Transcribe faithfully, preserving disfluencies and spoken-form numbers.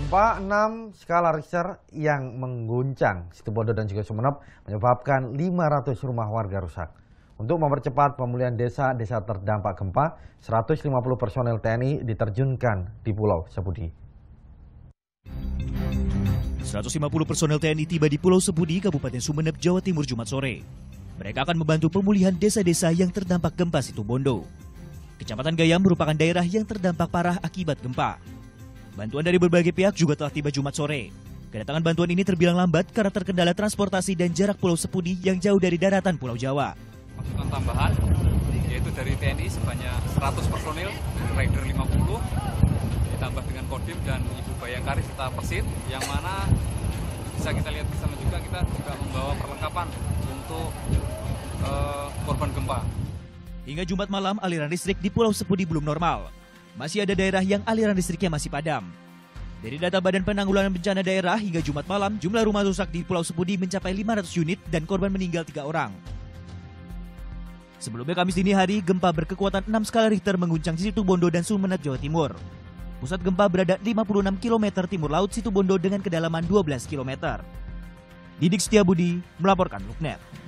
Gempa enam skala Richter yang mengguncang Situbondo dan juga Sumeneb menyebabkan lima ratus rumah warga rusak. Untuk mempercepat pemulihan desa-desa terdampak gempa, seratus lima puluh personel T N I diterjunkan di Pulau Sepudi. seratus lima puluh personel T N I tiba di Pulau Sepudi, Kabupaten Sumeneb, Jawa Timur, Jumat sore. Mereka akan membantu pemulihan desa-desa yang terdampak gempa Situbondo. Kecamatan Gayam merupakan daerah yang terdampak parah akibat gempa. Bantuan dari berbagai pihak juga telah tiba Jumat sore. Kedatangan bantuan ini terbilang lambat karena terkendala transportasi dan jarak Pulau Sepudi yang jauh dari daratan Pulau Jawa. Masukan tambahan yaitu dari T N I sebanyak seratus personil, Rider lima puluh, ditambah dengan Kodim dan Ibu Bayangkari serta Persit, yang mana bisa kita lihat bersama juga kita juga membawa perlengkapan untuk uh, korban gempa. Hingga Jumat malam, aliran listrik di Pulau Sepudi belum normal. Masih ada daerah yang aliran listriknya masih padam. Dari data Badan Penanggulangan Bencana Daerah, hingga Jumat malam, jumlah rumah rusak di Pulau Sepudi mencapai lima ratus unit dan korban meninggal tiga orang. Sebelumnya Kamis dini hari, gempa berkekuatan enam skala Richter mengguncang Situbondo dan Sumeneb, Jawa Timur. Pusat gempa berada lima puluh enam kilometer timur laut Situbondo dengan kedalaman dua belas kilometer. Didik Setiabudi melaporkan Looknet.